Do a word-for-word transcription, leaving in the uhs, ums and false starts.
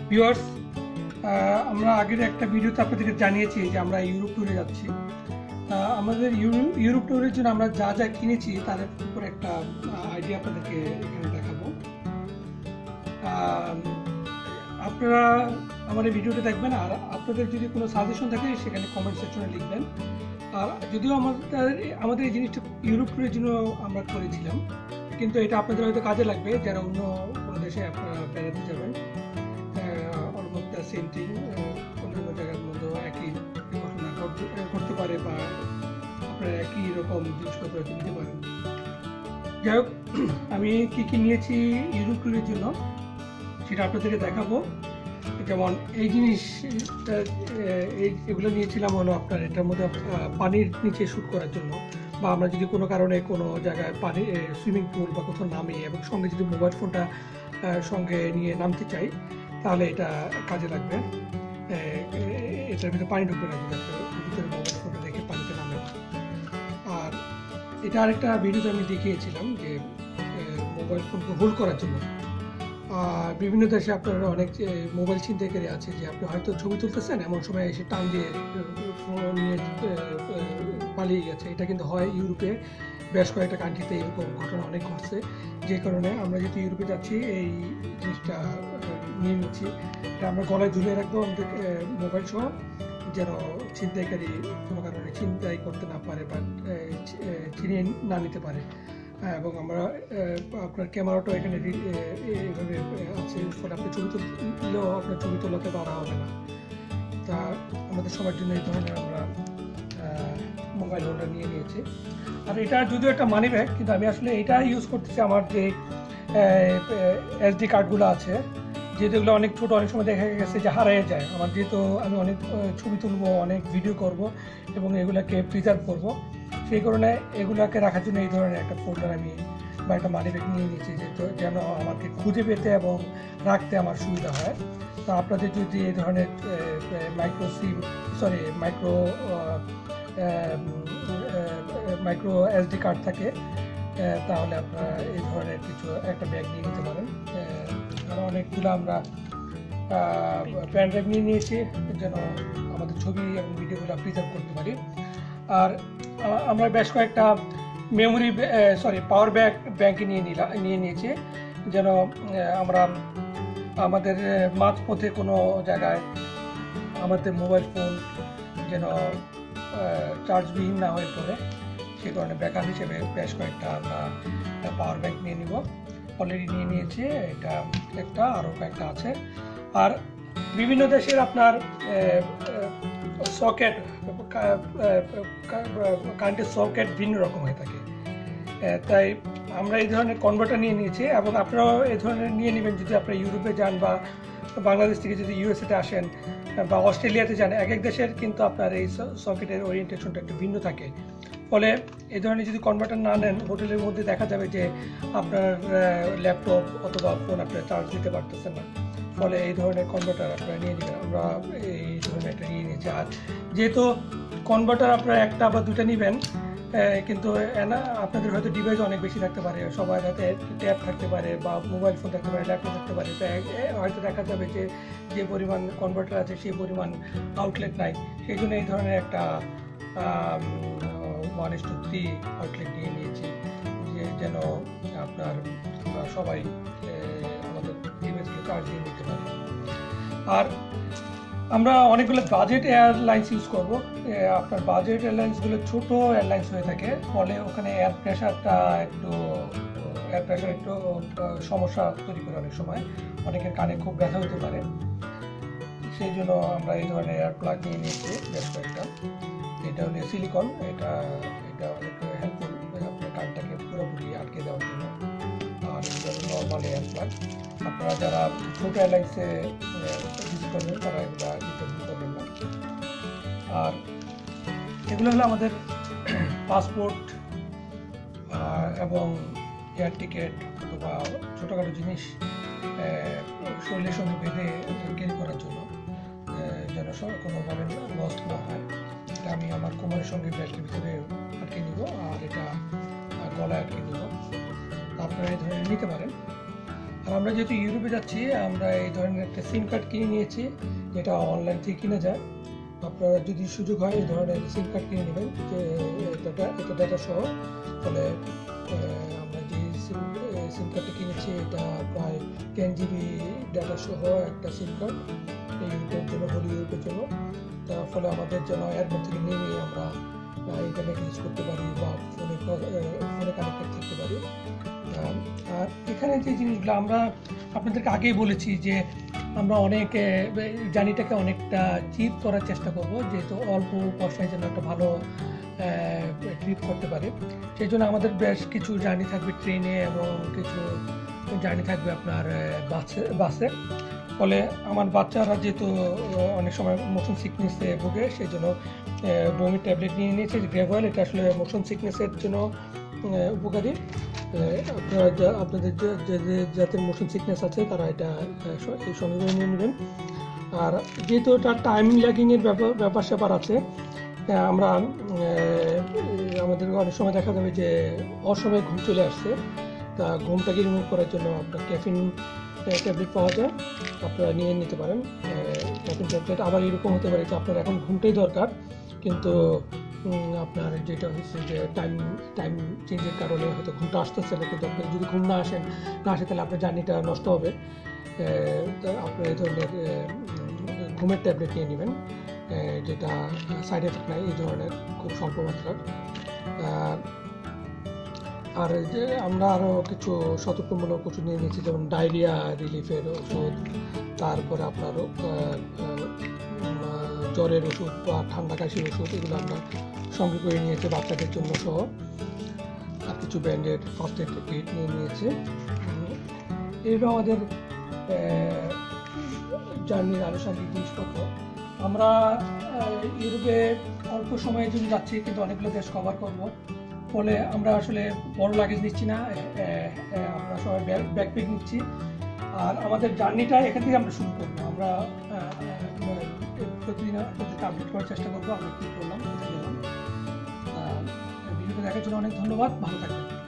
Viewers, আমরা আগের একটা ভিডিওতে আপনাদেরকে জানিয়েছি যে আমরা ইউরোপ ট্যুরে যাচ্ছি। আমাদের ইউরোপ ট্যুরের জন্য আমরা যা যা কিনেছি তার উপর একটা আইডিয়া আপনাদেরকে এখানে দেখাবো। আপনারা আমাদের ভিডিওটা দেখবেন, আর আপনাদের যদি কোনো সাজেশন থাকে সেখানে কমেন্ট সেকশনে লিখবেন। আর যদিও আমাদের আমাদের এই জিনিসটা ইউরোপ ট্যুরের জন্য আমরা করেছিলাম, কিন্তু এটা আপনাদের হয়তো কাজে লাগবে যারা অন্য কোনো দেশে আপনারা বেড়াতে যাবেন। অলমোস্ট দ্য সেম থিং, অন্যান্য জায়গার মধ্যে একই ঘটনা ঘটতে পারে বা আপনারা একই রকম জিনিসপত্র নিতে পারেন। যাই হোক, আমি কী কী নিয়েছি ইউরোপ ট্যুরের জন্য সেটা আপনাদেরকে দেখাবো। যেমন এই জিনিস এই এগুলো নিয়েছিলাম হলো আপনার এটার মধ্যে পানির নিচে শ্যুট করার জন্য, বা আমরা যদি কোনো কারণে কোনো জায়গায় পানি সুইমিং পুল বা কোথাও নামি এবং সঙ্গে যদি মোবাইল ফোনটা সঙ্গে নিয়ে নামতে চাই তাহলে এটা কাজে লাগবে। এটার ভিতরে পানি ঢুকবে না যদি ভিতরে মোবাইল ফোনটা রেখে পানিতে নামে। আর এটা আরেকটা ভিডিওতে আমি দেখিয়েছিলাম যে মোবাইল ফোনকে হোল্ড করার জন্য। আর বিভিন্ন দেশে আপনার অনেক মোবাইল ছিনতাইকারী আছে যে আপনি হয়তো ছবি তুলতেছেন, এমন সময় এসে টান দিয়ে ফোন নিয়ে পালিয়ে গেছে। এটা কিন্তু হয় ইউরোপে, বেশ কয়েকটা কান্ট্রিতে এরকম ঘটনা অনেক ঘটছে। যে কারণে আমরা যেহেতু ইউরোপে যাচ্ছি এই জিনিসটা নিয়ে নিচ্ছি। এটা আমরা গলায় ঝুলিয়ে রাখবো আমাদের মোবাইল সহ, যেন ছিনতাইকারী কোনো কারণে ছিনতাই করতে না পারে বা ছিনিয়ে না নিতে পারে। এবং আমরা আপনার ক্যামেরাটাও এখানে এইভাবে আছে, ফলে আপনি ছবি তুললেও আপনার ছবি তোলাতে বাধা হবে না। তা আমাদের সবার জন্য এই ধরনের আমরা মোবাইল হোল্ডার নিয়ে নিয়েছি। আর এটা যদিও একটা মানি ব্যাগ, কিন্তু আমি আসলে এটা ইউজ করতেছি আমার যে এসডি কার্ডগুলো আছে, যেহেতু এগুলো অনেক ছোটো, অনেক সময় দেখা গেছে যে হারিয়ে যায় আমার, যেহেতু আমি অনেক ছবি তুলবো, অনেক ভিডিও করব এবং এগুলোকে প্রিজার্ভ করব, সেই কারণে এগুলোকে রাখার জন্য এই ধরনের একটা ফোল্ডার আমি বা একটা মানি ব্যাগ নিয়ে নিয়েছি, যেন আমাকে খুঁজে পেতে এবং রাখতে আমার সুবিধা হয়। তো আপনাদের যদি এই ধরনের micro SIM sorry micro micro SD card থাকে তাহলে আপনারা এই ধরনের কিছু একটা ব্যাগ নিয়ে নিতে পারেন। আরও অনেকগুলো আমরা প্যান ড্রাইভ নিয়ে নিয়েছি যেন আমাদের ছবি এবং ভিডিওগুলো প্রিজার্ভ করতে পারি। আর আমরা বেশ কয়েকটা মেমোরি সরি পাওয়ার ব্যাগ ব্যাংকে নিয়ে নিলাম নিয়ে নিয়েছি, যেন আমরা আমাদের মাঝপথে কোনো জায়গায় আমাদের মোবাইল ফোন যেন চার্জবিহীন না হয়ে পড়ে, সে কারণে ব্যাকআপ হিসেবে বেশ কয়েকটা আমরা পাওয়ার ব্যাংক নিয়ে নিব। অলরেডি নিয়ে নিয়েছি, এটা একটা আরও কয়েকটা আছে। আর বিভিন্ন দেশের আপনার সকেট কারেন্টের সকেট ভিন্ন রকম হয়ে থাকে, তাই আমরা এই ধরনের কনভার্টার নিয়ে নিয়েছি। এবং আপনারাও এই ধরনের নিয়ে নেবেন যদি আপনারা ইউরোপে যান বা বাংলাদেশ থেকে যদি ইউএসএতে আসেন বা অস্ট্রেলিয়াতে যান। এক এক দেশের কিন্তু আপনার এই সকেটের ওরিয়েন্টেশনটা একটু ভিন্ন থাকে, ফলে এই ধরনের যদি কনভার্টার না নেন হোটেলের মধ্যে দেখা যাবে যে আপনার ল্যাপটপ অথবা ফোন আপনার চার্জ দিতে পারতেছেন না, ফলে এই ধরনের কনভার্টার আপনারা নিয়ে নেবেন। আমরা এই ধরনের একটা নিয়ে নিয়েছি। আর যেহেতু কনভার্টার আপনারা একটা বা দুটা নেবেন, কিন্তু আপনাদের হয়তো ডিভাইস অনেক বেশি থাকতে পারে, সবার হাতে ট্যাব থাকতে পারে বা মোবাইল ফোন থাকতে পারে, ল্যাপটপ থাকতে পারে, তো হয়তো দেখা যাবে যে যে পরিমাণ কনভার্টার আছে সেই পরিমাণ আউটলেট নাই। সেই জন্য এই ধরনের একটা one is to three outlet নিয়ে নিয়েছি, যে যেন আপনার সবাই আমাদের ডিভাইসগুলো চার্জ দিয়ে নিতে পারে। আর আমরা অনেকগুলো বাজেট এয়ারলাইন্স ইউজ করব। আপনার বাজেট এয়ারলাইন্সগুলো ছোটো এয়ারলাইন্স হয়ে থাকে, ফলে ওখানে এয়ার প্রেশারটা একটু এয়ার প্রেশার একটু সমস্যা তৈরি করে অনেক সময়, অনেকের কানে খুব ব্যথা হতে পারে। সেই জন্য আমরা এই ধরনের এয়ার প্লাগ নিয়ে নিয়েছি বেশ কয়েকটা। এটা হলো সিলিকন, এটা এটা অনেক হেল্পফুল আপনার কানটাকে পুরোপুরি আটকে দেওয়ার জন্য। আর এটা হলো নর্মাল এয়ার প্লাগ। আপনারা যারা ছোটো এয়ারলাইন্সে ইউজ করবেন তারা এগুলো নিতে ভুল করবেন না। আর এগুলো হলো আমাদের পাসপোর্ট এবং এয়ার টিকিট অথবা ছোটোখাটো জিনিস শরীরের সঙ্গে বেঁধে ক্যারি করার জন্য, যেন কোনোভাবে লস্ট না হয়। এটা আমি আমার কোমরের সঙ্গে বেল্টের ভিতরে আটকে নিব, আর এটা গলায় আটকে নিব। আপনারা এই ধরনের নিতে পারেন। আর আমরা যেহেতু ইউরোপে যাচ্ছি, আমরা এই ধরনের একটা সিম কার্ড কিনে নিয়েছি, যেটা অনলাইন থেকে কিনে যায়। আপনারা যদি সুযোগ হয় এই ধরনের সিম কার্ড কিনে নেবেন, যে এটা এটা ডাটা সহ। ফলে আমরা যে সিম সিম কার্ডটা কিনেছি, এটা প্রায় টেন জিবি ডাটা সহ একটা সিম কার্ড ইউরোপের জন্য, হল ইউরোপের জন্য। তার ফলে আমাদের যেন এয়ারপোর্ট থেকে নিয়ে নিয়ে আমরা ইন্টারনেট ইউজ করতে পারি বা ফোনে ফোনে কানেক্টেড থাকতে পারি। আর এখানে যে জিনিসগুলো আমরা আপনাদেরকে আগেই বলেছি যে আমরা অনেক জার্নিটাকে অনেকটা চিপ করার চেষ্টা করব, যেহেতু অল্প পয়সায় যেন একটা ভালো ট্রিপ করতে পারি। সেই জন্য আমাদের বেশ কিছু জার্নি থাকবে ট্রেনে এবং কিছু জার্নি থাকবে আপনার বাসে বাসে ফলে আমার বাচ্চারা যেহেতু অনেক সময় মোশন সিকনেসে ভোগে, সেই জন্য বমির ট্যাবলেট নিয়ে নিয়েছে গ্রেভয়েল। এটা আসলে মোশন সিকনেসের জন্য উপকারী। আপনারা আপনাদের যাদের মোশন সিকনেস আছে তারা এটা সঙ্গে করে নিয়ে নেবেন। আর যেহেতু এটা টাইম ল্যাগিংয়ের ব্যাপার ব্যাপার স্যাপার আছে, আমরা আমাদের অনেক সময় দেখা যাবে যে অসময়ে ঘুম চলে আসছে। তা ঘুমটাকে রিমুভ করার জন্য আপনার ক্যাফিন ট্যাবলেট পাওয়া যায়, আপনারা নিয়ে নিতে পারেন ক্যাফিন ট্যাবলেট। আবার এরকম হতে পারে যে আপনার এখন ঘুমটাই দরকার, কিন্তু আপনার যেটা হচ্ছে যে টাইম টাইম চেঞ্জের কারণে হয়তো ঘুমটা আসতেছে না, কিন্তু আপনার যদি ঘুম না আসেন না আসে তাহলে আপনার জার্নিটা নষ্ট হবে। আপনার এই ধরনের ঘুমের ট্যাবলেট নিয়ে নেবেন, যেটা সাইড এফেক্ট নাই এই ধরনের, খুব স্বল্প মাত্রার। আর যে আমরা আরও কিছু সতর্কমূলক ওষুধ নিয়ে নিয়েছি, যেমন ডায়রিয়া রিলিফের ওষুধ, তারপরে আপনার জ্বরের ওষুধ বা ঠান্ডা কাশির ওষুধ, এগুলো আমরা সঙ্গে করে নিয়েছি বাচ্চাদের জন্য সহ। আর কিছু ব্যান্ডেড ফার্স্ট এড কিট নিয়ে নিয়েছে। এইগুলো আমাদের জার্নির আনুষঙ্গিক জিনিসপত্র। আমরা ইউরোপে অল্প সময়ের জন্য যাচ্ছি, কিন্তু অনেকগুলো দেশ কভার করব, ফলে আমরা আসলে বড় লাগেজ নিচ্ছি না, আমরা সবাই ব্যাকপ্যাক নিচ্ছি। আর আমাদের জার্নিটা এখান থেকে আমরা শুরু করবো। আমরা প্রতিদিন আপনাদেরকে আপডেট করার চেষ্টা করবো আমরা কী করলাম, কোথায় গেলাম। ভিডিওটা দেখার জন্য অনেক ধন্যবাদ, ভালো থাকবেন।